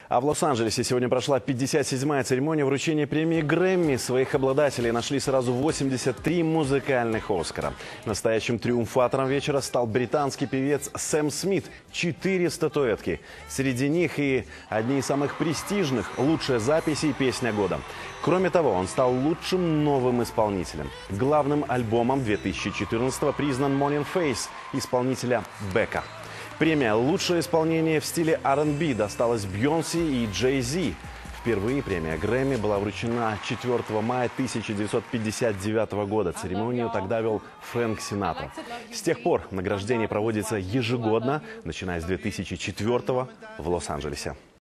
А в Лос-Анджелесе сегодня прошла 57-я церемония вручения премии Грэмми. Своих обладателей нашли сразу 83 музыкальных «Оскара». Настоящим триумфатором вечера стал британский певец Сэм Смит. 4 статуэтки. Среди них и одни из самых престижных «Лучшая запись» и «Песня года». Кроме того, он стал лучшим новым исполнителем. Главным альбомом 2014-го признан Morning Face исполнителя Бека. Премия «Лучшее исполнение в стиле R&B» досталась Бейонсе и Джей Зи. Впервые премия Грэмми была вручена 4 мая 1959 года. Церемонию тогда вел Фрэнк Синатра. С тех пор награждение проводится ежегодно, начиная с 2004 в Лос-Анджелесе.